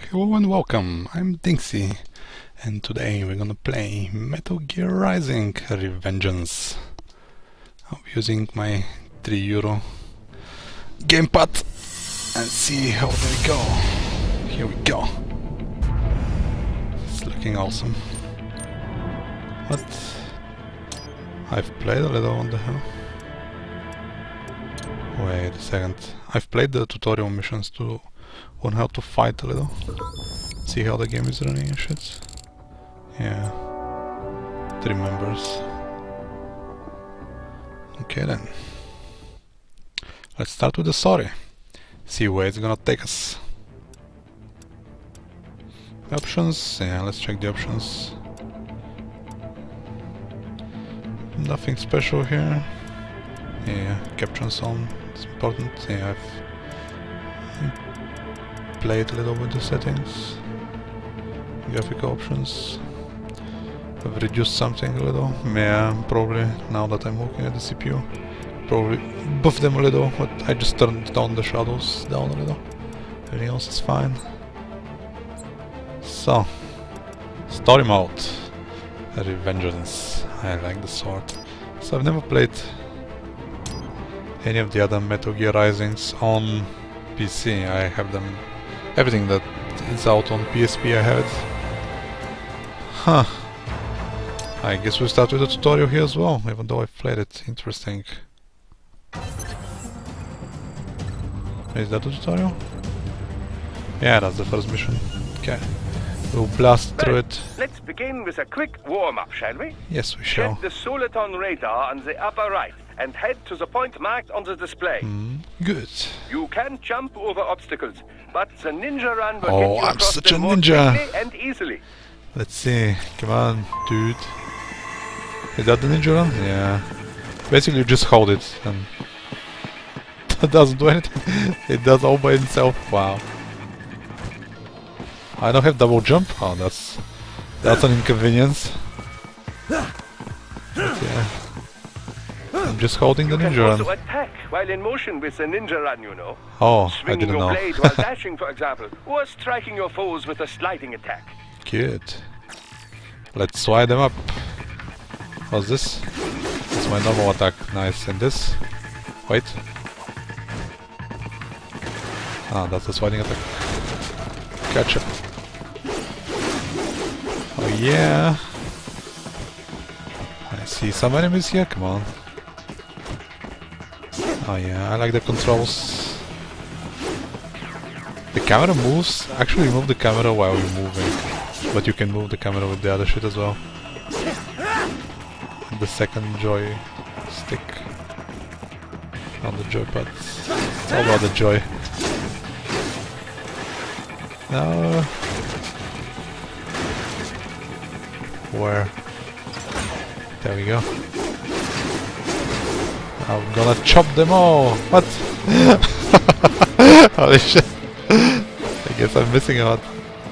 Hello and welcome, I'm DinXy, and today we're gonna play Metal Gear Rising Revengeance. I'm using my €3 gamepad and see how they go. Here we go. It's looking awesome. But I've played a little, what the hell? Wait a second. I've played the tutorial missions to learn how to fight a little. See how the game is running and shit. Yeah. 3 members. Okay then. Let's start with the story. See where it's gonna take us. Options, yeah, let's check the options. Nothing special here. Yeah, captions on, it's important. Yeah, I've played a little with the settings. Graphical options. I've reduced something a little. Yeah, probably now that I'm looking at the CPU. Probably buff them a little, but I just turned down the shadows down a little. Everything else is fine. So, story mode. Revengeance. I like the sword. So I've never played any of the other Metal Gear Risings on PC. I have them, everything that is out on PSP I have it. Huh. I guess we'll start with the tutorial here as well, even though I've played it. Interesting. Is that the tutorial? Yeah, that's the first mission. Okay. We'll blast through it. Let's begin with a quick warm-up, shall we? Yes, we shall. Check the Soliton radar on the upper right and head to the point marked on the display. Good. You can jump over obstacles, but the ninja run will Oh, get you I'm across such them a more ninja. quickly and easily. Let's see. Come on, dude. Is that the ninja run? Yeah. Basically, you just hold it and it doesn't do anything. It does all by itself. Wow. I don't have double jump. Oh, that's an inconvenience. But yeah. I'm just holding the ninja You can run. also attack while in motion with the ninja run, you know. Oh, I Swinging didn't your know. blade while dashing, for example, or striking your foes with a sliding attack. Good. Let's swide them up. What's this? It's my normal attack. Nice. And this? Wait. Ah, that's the swiding attack. Gotcha. Oh yeah. I see some enemies here. Come on. Oh yeah, I like the controls. The camera moves. Actually, you move the camera while you're moving, but you can move the camera with the other shit as well. The second joy stick on the joypad. It's all about the joy. No. Where? There we go. I'm gonna chop them all. What? Holy shit! I guess I'm missing out.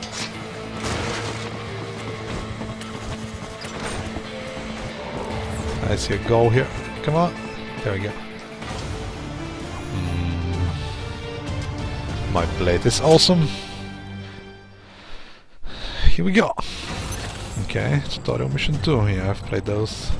I see a goal here. Come on. There we go. My blade is awesome. Here we go. Okay, tutorial mission 2. Yeah, I've played those.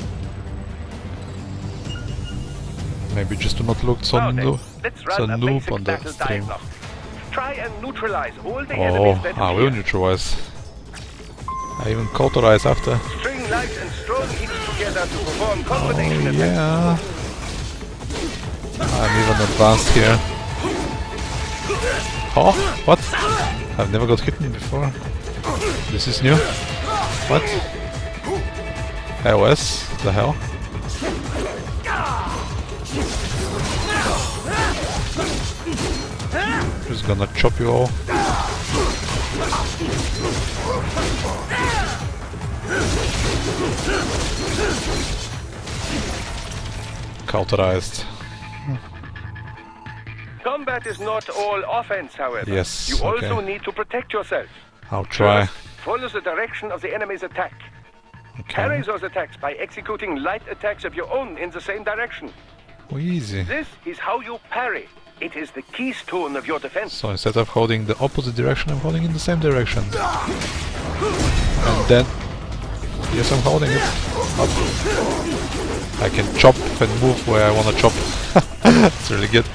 Maybe just to not look so noob on the stream. Try and neutralize all the enemies that I will neutralize. I even cauterize after. String light and strong hits together to perform combination attacks. Yeah. I'm even advanced here. Oh, what? I've never got hit before. This is new. What? LS? The hell? Just gonna chop you all. Cauterized. Combat is not all offense, however. Yes, you okay. also need to protect yourself. I'll try. First, follow the direction of the enemy's attack. Okay. Parry those attacks by executing light attacks of your own in the same direction. Oh, easy. This is how you parry. It is the keystone of your defense. So instead of holding the opposite direction, I'm holding in the same direction. And then... yes, I'm holding it. Up. I can chop and move where I want to chop. It's really good.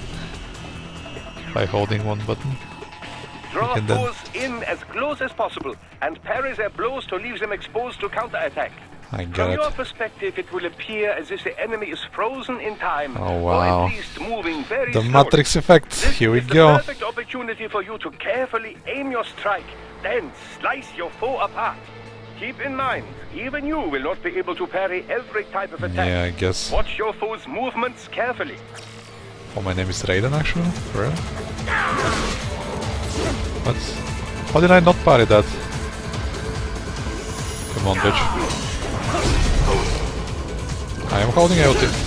By holding one button. Draw foes in as close as possible and parry their blows to leave them exposed to counterattack. I got From it. your perspective, it will appear as if the enemy is frozen in time, Oh or wow. at least moving very The slowly. Matrix effect. Here we This is go. the perfect opportunity for you to carefully aim your strike, then slice your foe apart. Keep in mind, even you will not be able to parry every type of attack. Yeah, I guess. Watch your foe's movements carefully. Oh, my name is Raiden actually? For real? What? How did I not parry that? Come on, bitch. I am holding out it.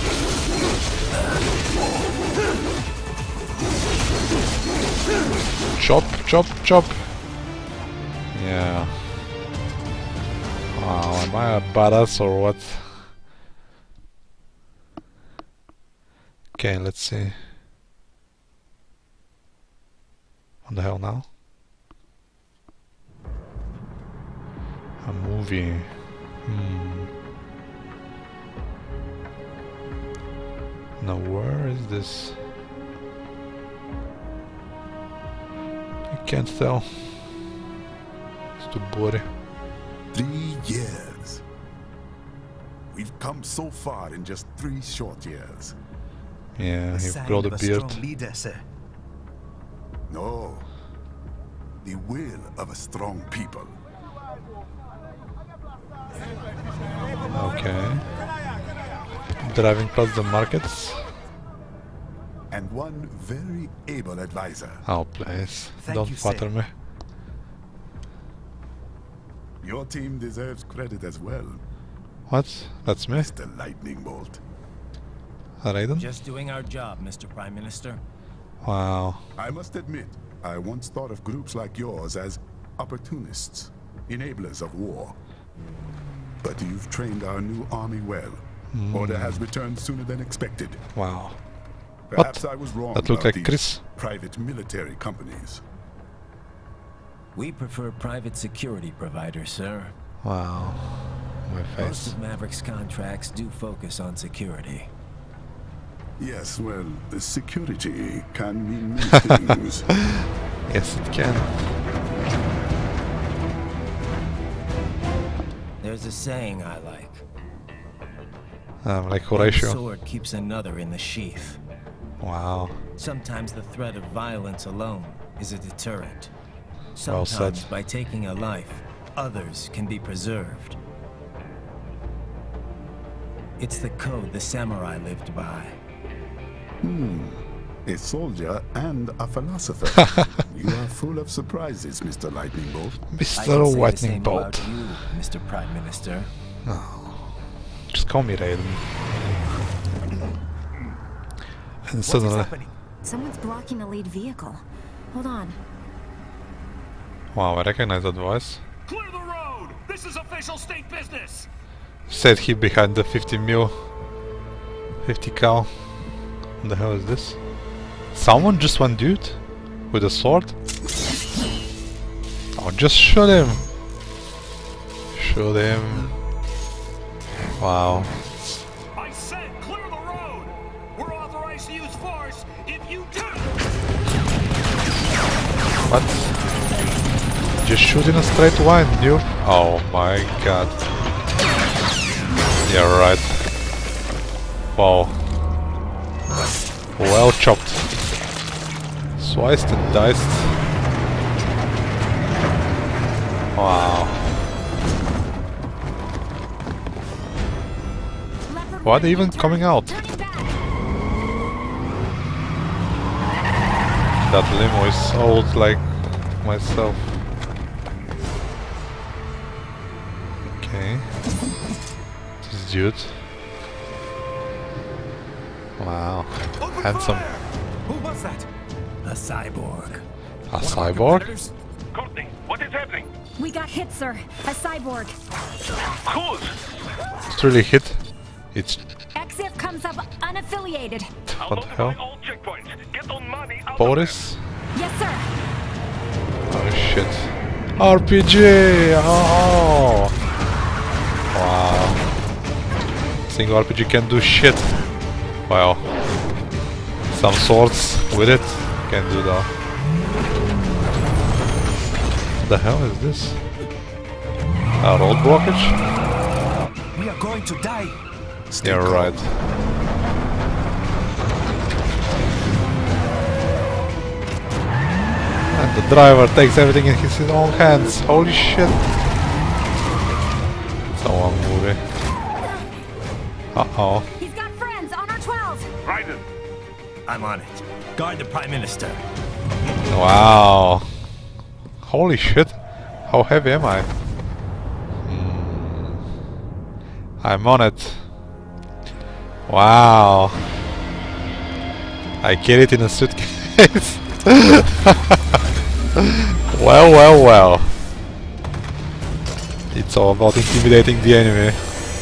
Chop, chop, chop. Yeah. Wow, am I a badass or what? Okay, let's see. What the hell now? A movie. Now where is this? I can't tell. It's too blurry. 3 years. We've come so far in just 3 short years. Yeah, The you've sign grown a of beard. strong leader, sir. No. The will of a strong people. Okay. Driving past the markets. And one very able advisor. Oh, please. Thank Don't you, flatter sir. me. Your team deserves credit as well, What? That's me? Mr. Lightning Bolt. Raiden? Just doing our job, Mr. Prime Minister. Wow. I must admit, I once thought of groups like yours as opportunists, enablers of war. But you've trained our new army well. Order has returned sooner than expected. Wow. Perhaps I was wrong That looked about like these Chris. private military companies. We prefer private security providers, sir. Wow. My Most face. of Maverick's contracts do focus on security. Yes, well, the security can mean many things. Yes, it can. There's a saying I like. Like One Horatio. sword keeps another in the sheath. Wow. Sometimes the threat of violence alone is a deterrent. Well said. Sometimes by taking a life, others can be preserved. It's the code the samurai lived by. A soldier and a philosopher. You are full of surprises, Mr. Lightning Bolt. I can say Mr. the Lightning same Bolt. about you, Mr. Prime Minister. Just call me Raiden. And What's suddenly... happening? Someone's blocking the lead vehicle. Hold on. Wow, I recognize that voice. Clear the road! This is official state business! Said he behind the 50 mil. 50 cal. What the hell is this? Someone just one dude? With a sword? Oh, just shoot him! Shoot him. Wow. I said clear the road! We're authorized to use force if you do! What? Just shoot in a straight line, dude. Oh my god. Yeah, right. Wow. Well chopped. Sliced and diced. Wow. What? Even coming out? That limo is old like myself. Okay. This dude. Wow. Handsome. Who was that? A cyborg. A cyborg? Courtney, what is happening? We got hit, sir. A cyborg. Cruz! It's really hit. It's... XF comes up unaffiliated. I'll What the hell? notify all checkpoints. Get on Boris? Yes, sir. Oh shit. RPG! Oh! Wow. Single RPG can do shit. Wow. Some swords with it can do that. What the hell is this? A road blockage? We are going to die. You're right. And the driver takes everything in his own hands. Holy shit. It's a long movie. Uh-oh. He's got friends on our 12. Raiden, I'm on it. Guard the Prime Minister. Wow. Holy shit. How heavy am I? I'm on it. Wow. I carry it in a suitcase. Well, well, well. It's all about intimidating the enemy.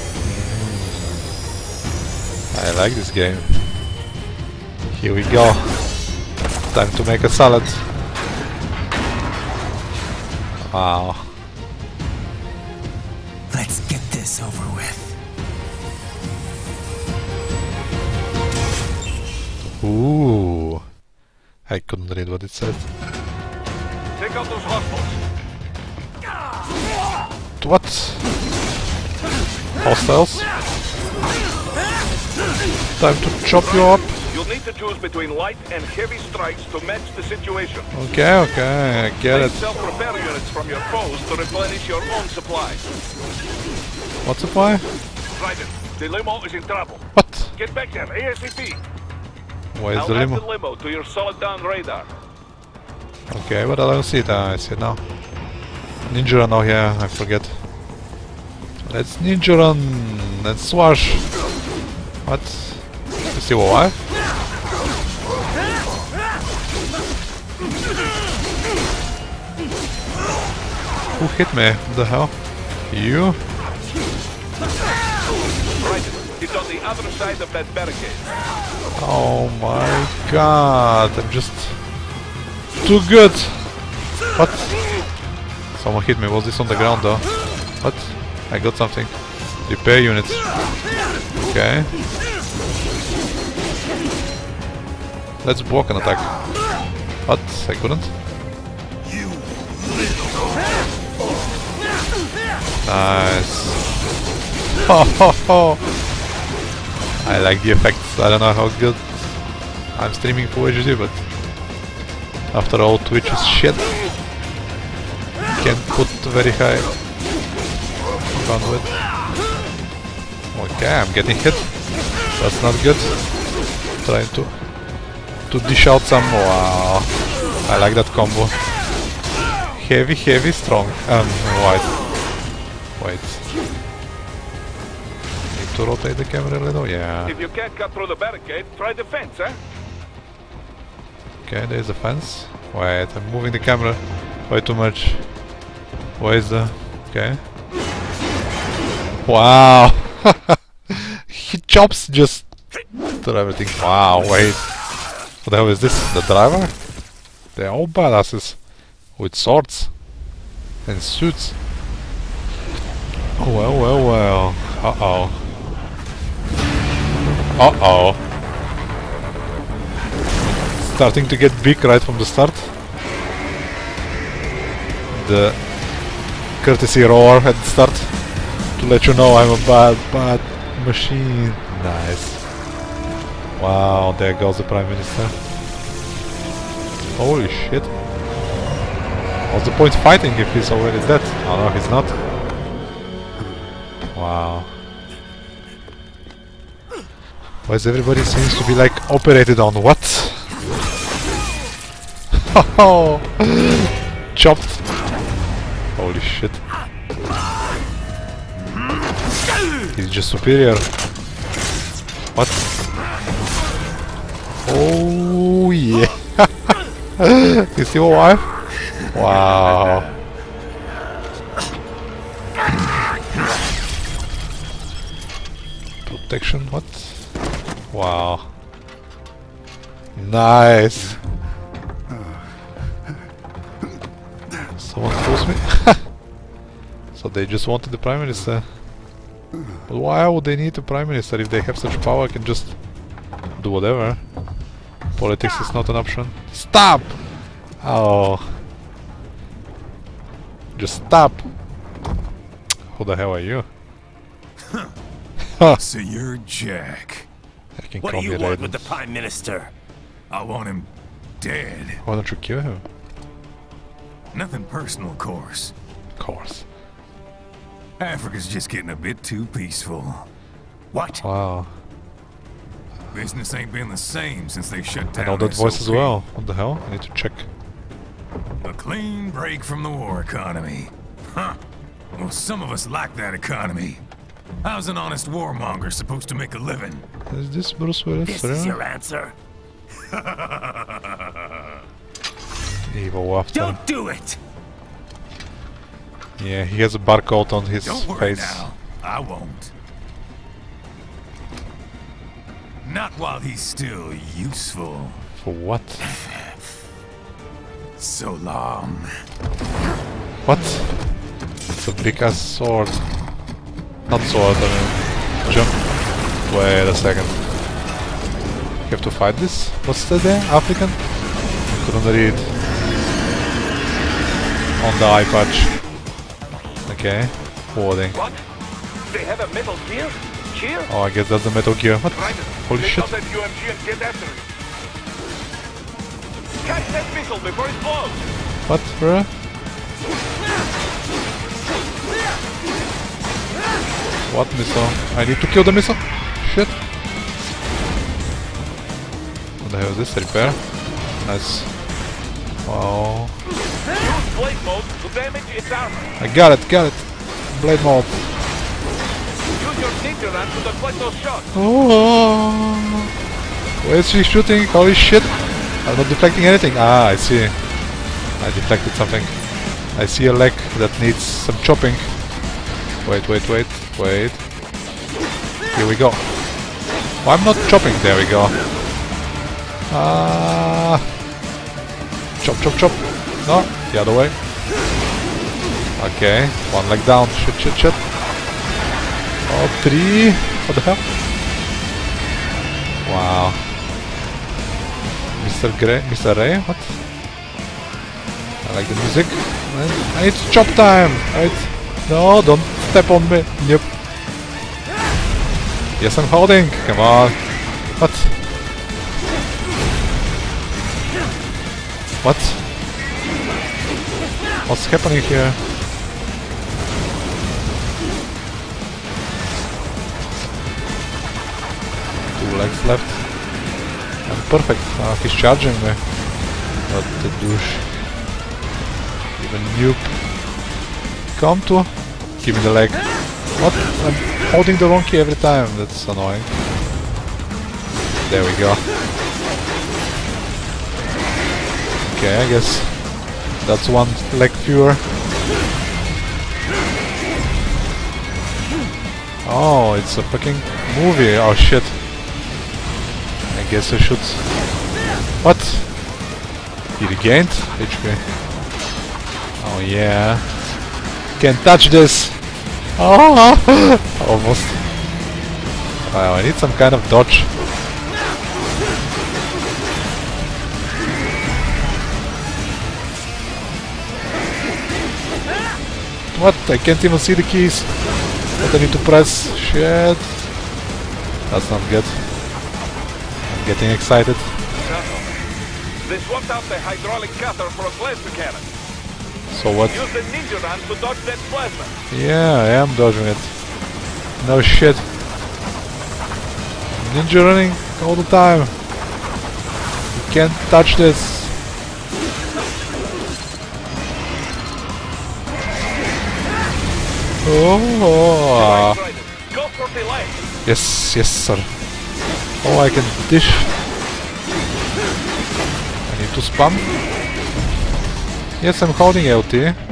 I like this game. Here we go. Time to make a salad. Wow. Let's get this over with. Ooh. I couldn't read what it said. take out those hostiles. What? Hostiles? Time to chop you up. You'll need to choose between light and heavy strikes to match the situation. Okay, okay, I get it. Take self-repair units from your foes to replenish your own supply. What supply? Raiden, the limo is in trouble. What? Get back there, ASAP. Where's I'll the add limo? the limo to your solid down radar. Okay, but I don't see it. I see it now. Ninja run, oh yeah, I forget. Let's ninja run. Let's swash. What? You see why? Who hit me? What the hell? You? Raiden, it's on the other side of that barricade. Oh my god, I'm just too good. What? Someone hit me. Was this on the ground though? What? I got something. Repair units. Okay. Let's block an attack. What? I couldn't? Nice. Ho ho ho! I like the effects. I don't know how good. I'm streaming Full HD, but after all, Twitch is shit. Can't put very high bandwidth. Okay, I'm getting hit. That's not good. Trying to dish out some. Wow, I like that combo. Heavy, heavy, strong. Wide. Wait. Need to rotate the camera a little. Yeah. If you can't cut through the barricade, try the fence, eh? Okay, there's a fence. Wait, I'm moving the camera way too much. Where is the... okay. Wow! He chops just through everything. Wow, wait. What the hell is this? The driver? They're all badasses. With swords. And suits. Oh, well, well, well. Uh-oh. Uh-oh. Starting to get big right from the start. The courtesy roar at the start to let you know I'm a bad machine. Nice. Wow, there goes the Prime Minister. Holy shit. What's the point fighting if he's already dead? Oh no, he's not. Wow. Why is everybody seems to be like operated on? What? Oh, chopped. Holy shit. He's just superior. What? Oh yeah. Is he alive? Wow. Protection, what? Wow. Nice. Someone calls me? So they just wanted the Prime Minister. But why would they need a Prime Minister if they have such power? I can just do whatever. Politics is not an option. Stop! Oh. Just stop! Who the hell are you? So you're Jack. I can What call do me you want Raiden. with the Prime Minister? I want him dead. Why don't you kill him? Nothing personal, of course. Of course. Africa's just getting a bit too peaceful. What? Wow. Business ain't been the same since they shut I down know that voice as SOP. well. What the hell? I need to check. A clean break from the war economy. Huh. Well, some of us like that economy. How's an honest warmonger supposed to make a living? Is this Bruce Willis? This really? is your answer? Evil after. Don't do it! Yeah, he has a barcode on his Don't worry face. now. I won't. Not while he's still useful. For what? So long. What? It's a big ass sword. Not sword, I mean... Jump. Wait a second. You have to fight this? What's that there? African? Couldn't read. On the eye patch. Okay. Forwarding. What? They have a metal gear? Here? Oh, I guess that's the Metal Gear. What? Right. Holy Take shit. out that UMG and get after it. Catch that missile before it blows! What, bruh? What missile? I need to kill the missile? Shit. What the hell is this? Repair? Nice. Wow. Use blade mode to damage its armor. I got it. Blade mode. Use your ninja ram to deflect those shots. Oh. Where is she shooting? Holy shit. I'm not deflecting anything. Ah, I see. I deflected something. I see a leg that needs some chopping. Wait. Here we go. Oh, I'm not chopping. There we go. Ah. Chop. No, the other way. Okay, one leg down. Shit. Oh, 3. What the hell? Wow. Mr. Ray? What? I like the music. I need chop time! Right? No, don't step on me. Yep. Yes, I'm holding. Come on. What? What? What's happening here? Two legs left. I'm perfect. He's charging me. What the douche. Even noob. Come to. Give me the leg. What? I'm holding the wrong key every time. That's annoying. There we go. Okay, I guess that's one leg fewer. Oh, it's a fucking movie. Oh shit. I guess I should... What? He regained HP. Oh yeah. Can't touch this. Oh, almost. Wow, I need some kind of dodge. What? I can't even see the keys. What I need to press? Shit. That's not good. I'm getting excited. They swapped out the hydraulic cutter for a plasma cannon. So what? Use the ninja ram to dodge that plasma. Yeah, I am dodging it. No shit. Ninja running all the time. You can't touch this. Oh. Right, go for the leg. Yes, sir. Oh, I can dish. I need to spam. Yes, I'm holding LT.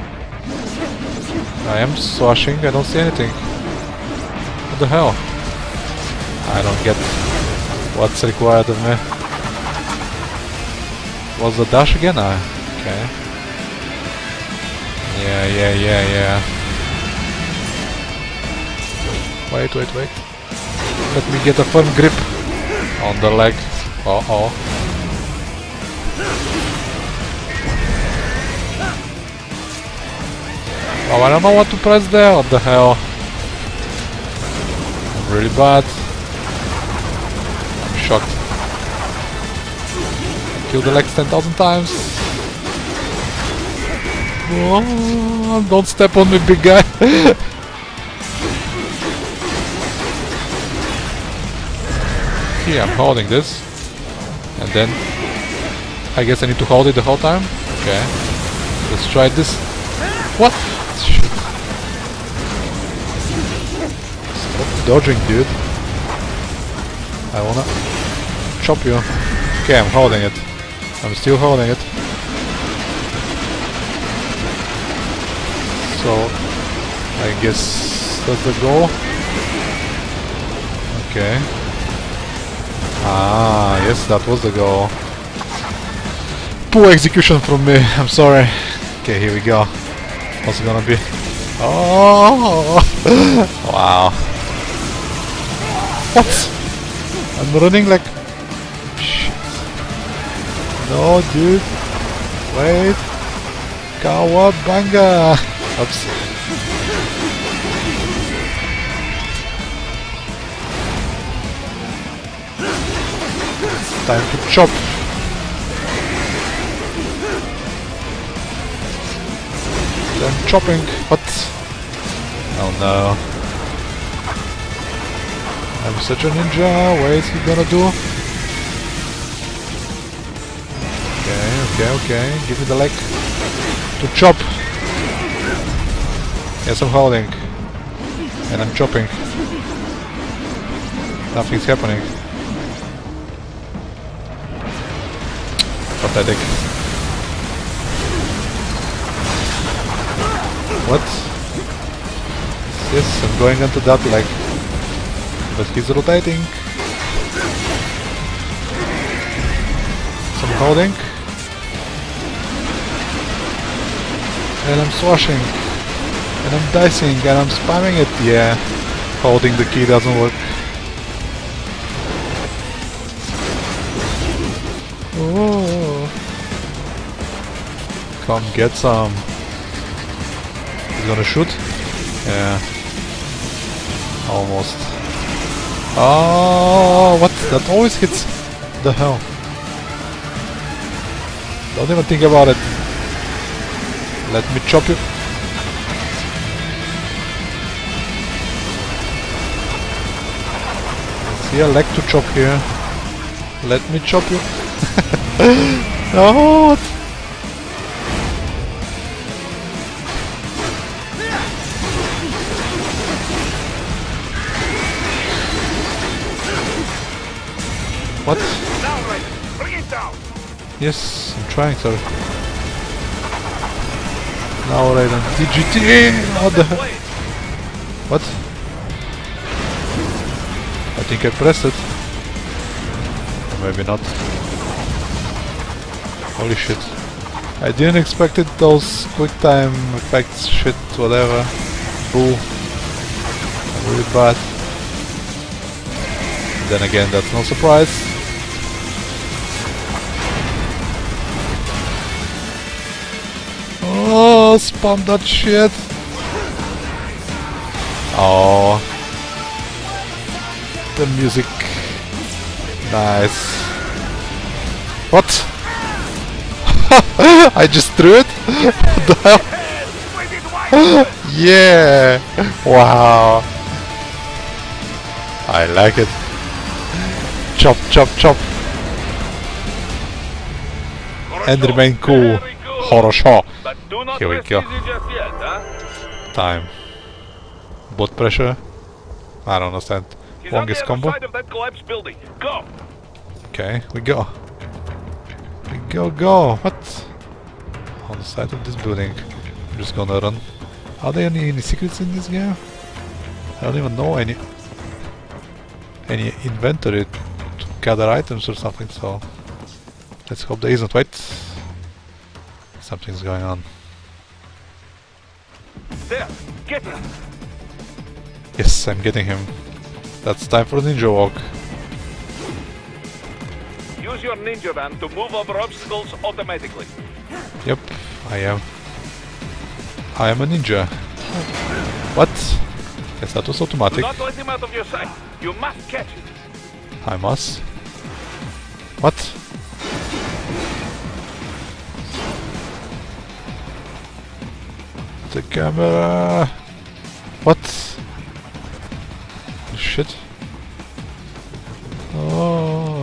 I am swashing, I don't see anything. What the hell? I don't get what's required of me. Was the dash again? Ah, okay. Yeah. Wait. Let me get a firm grip on the leg. Uh-oh. Oh, I don't know what to press there. What the hell? I'm really bad. I'm shocked. Kill the legs 10,000 times. Oh, don't step on me, big guy. Here, I'm holding this. And then I guess I need to hold it the whole time. Okay. Let's try this. What? Shit. Stop dodging, dude. I wanna chop you. Okay, I'm holding it. I'm still holding it. So I guess that's the goal. Okay. Ah, yes, that was the goal. Poor execution from me, I'm sorry. Okay, here we go. What's it gonna be? Oh! Wow. What? I'm running like... Shit. No, dude. Wait. Kawabanga! Oops. Time to chop. I'm chopping. What? Oh no. I'm such a ninja. What is he gonna do? Okay. Give me the leg to chop. Yes, I'm holding. And I'm chopping. Nothing's happening. Pathetic. What? Yes, I'm going into that leg. But he's rotating. So I'm holding. And I'm swashing. And I'm dicing. And I'm spamming it. Yeah. Holding the key doesn't work. Oh. Come get some. He's gonna shoot? Yeah. Almost. Oh, what? That always hits. The hell? Don't even think about it. Let me chop you. See a leg to chop here. Let me chop you. No. What? Down, right. Bring it down. Yes, I'm trying, sorry. Now right on DGT. What the hell? What? I think I pressed it. Or maybe not. Holy shit. I didn't expect it, those quick time effects, shit, whatever. Boo. Really bad. Then again, that's no surprise. Oh, spam that shit. Oh. The music. Nice. What? I just threw it? What the hell? Yeah! Wow! I like it. Chop, chop, chop. And remain cool. Хорошо. Here we go. Time. Bot pressure. I don't understand. Longest combo. Okay, we go. We go. What? On the side of this building. I'm just gonna run. Are there any secrets in this game? I don't even know any inventory to gather items or something, so let's hope there isn't. Wait. Something's going on. There, get him. Yes, I'm getting him. That's time for ninja walk. Use your ninja van to move over obstacles automatically. Yep, I am. I am a ninja. What? Yes, that was Do automatic. not let him out of your sight. You must catch him. I must. What? The camera. What? Shit. Oh.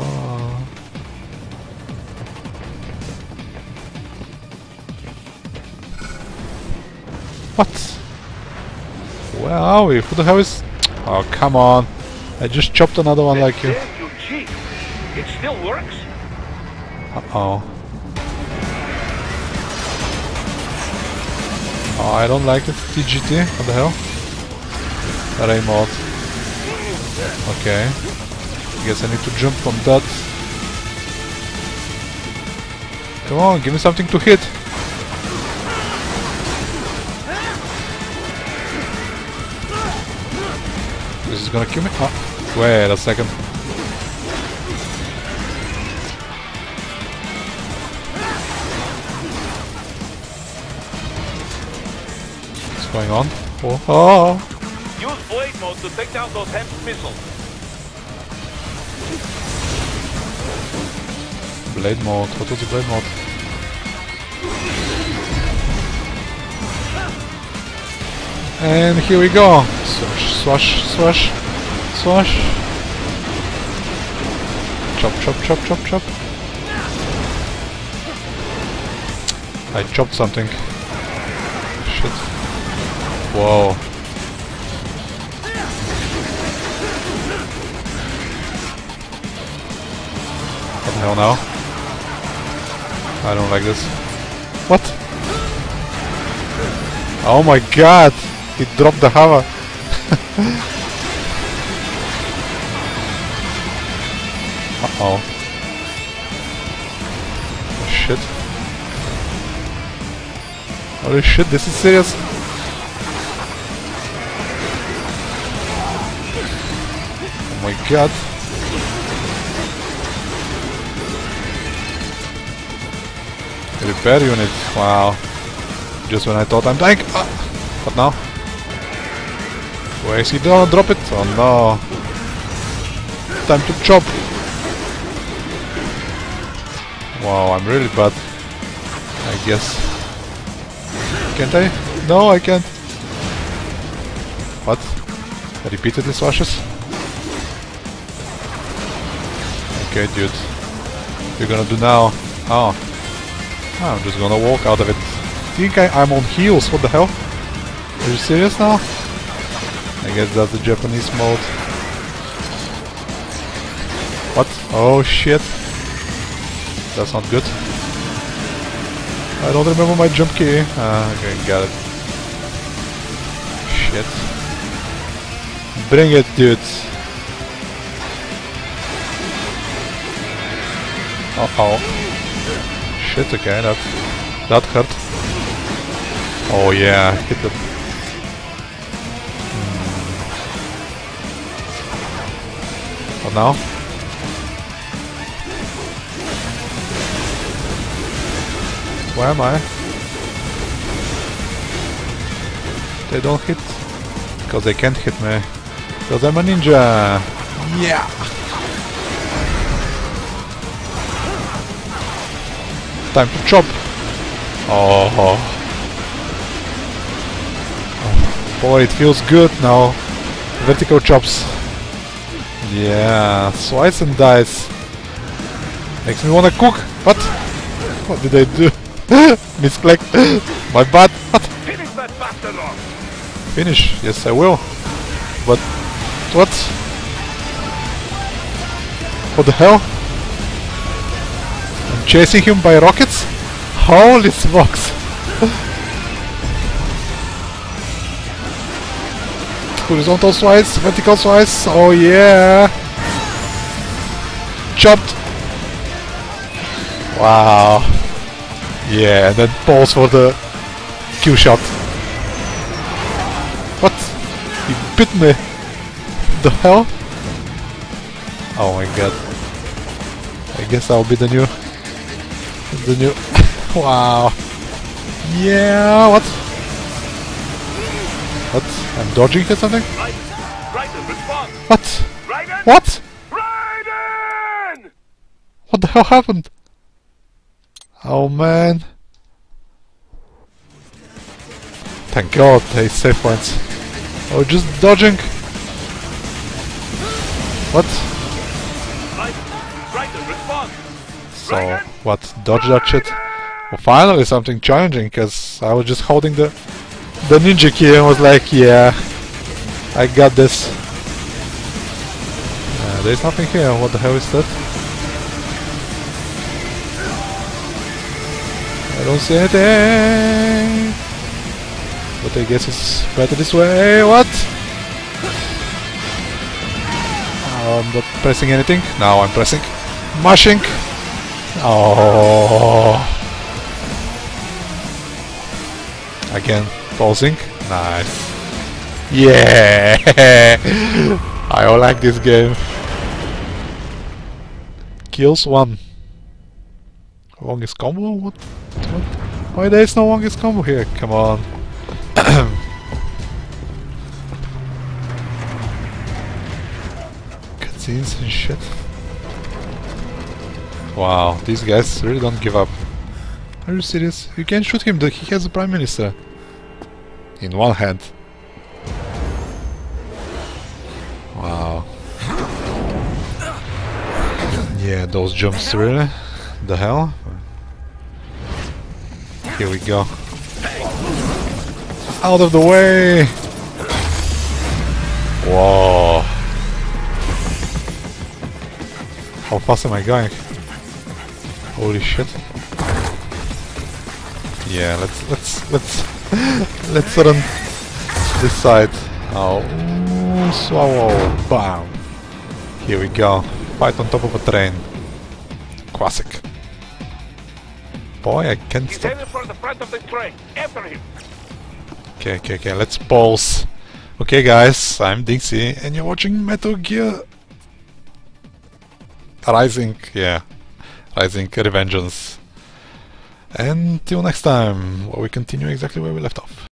What? Where are we? Who the hell is... Oh, come on. I just chopped another one like you. There you cheat. It still works. Uh-oh. Oh, I don't like it. TGT? What the hell? Array mode. Okay. Guess I need to jump from that. Come on, give me something to hit. This is gonna kill me. Oh, wait a second. What's going on? Oh, oh. Use blade mode to take down those HEMS missiles. Blade mode. What was the blade mode? And here we go. Swash, swash, swash, swash. Chop, chop, chop, chop, chop. I chopped something. Shit. Whoa. What the hell now? I don't like this. What? Oh my god! He dropped the hammer. Uh-oh. Oh shit. Holy shit, this is serious. Oh my god. Repair unit. Wow. Just when I thought I'm dying. Ah. What now? Where is he? Don't drop it. Oh no. Time to chop. Wow, I'm really bad. I guess. Can't I? No, I can't. What? I repeatedly slashes? Okay, dude. What you gonna do now? Oh. I'm just gonna walk out of it. Think I'm on heels, what the hell? Are you serious now? I guess that's the Japanese mode. What? Oh shit. That's not good. I don't remember my jump key. Okay, got it. Shit. Bring it, dude. Uh-oh. Shit, okay, that hurt. Oh yeah, hit it. What now? Where am I? They don't hit. Because they can't hit me. Because I'm a ninja. Yeah. Time to chop. Oh. Boy, it feels good now. Vertical chops. Yeah, slice and dice. Makes me wanna cook. What? What did I do? Misclick. My bad. What? Finish that bastard off. Finish? Yes, I will. But what? What the hell? I'm chasing him by rockets? Holy smokes! Horizontal slice, vertical slice. Oh yeah! Chopped. Wow. Yeah, and then pause for the kill shot. What? He bit me! The hell? Oh my god. I guess I'll be the new... Wow. Yeah, what? What? I'm dodging or something? Raiden, respond! What? Raiden! What? Raiden! What the hell happened? Oh man. Thank god, they save points. Oh, just dodging. What? Raiden, respond! So, what? Dodge that shit? Well, finally something challenging, because I was just holding the ninja key and was like, yeah, I got this. There's nothing here. What the hell is that? I don't see anything. But I guess it's better this way. What? I'm not pressing anything. Now I'm pressing. Mashing. Oh. Again, pausing. Nice. Yeah. I like this game. Kills 1. Longest combo? What? Why there is no longest combo here? Come on. Cutscenes and shit. Wow, these guys really don't give up. Are you serious? You can't shoot him, he has the Prime Minister in one hand. Wow. Yeah, those jumps, really? The hell? Here we go. Out of the way! Whoa! How fast am I going? Holy shit! Yeah, let's run this side. Oh, swallow! Bam! Here we go. Fight on top of a train. Classic. Boy, I can't He's stop. headed for the front of the train. After him. Okay, let's pause. Okay guys, I'm DinXy and you're watching Metal Gear Rising, Rising Revengeance. And till next time, where we continue exactly where we left off.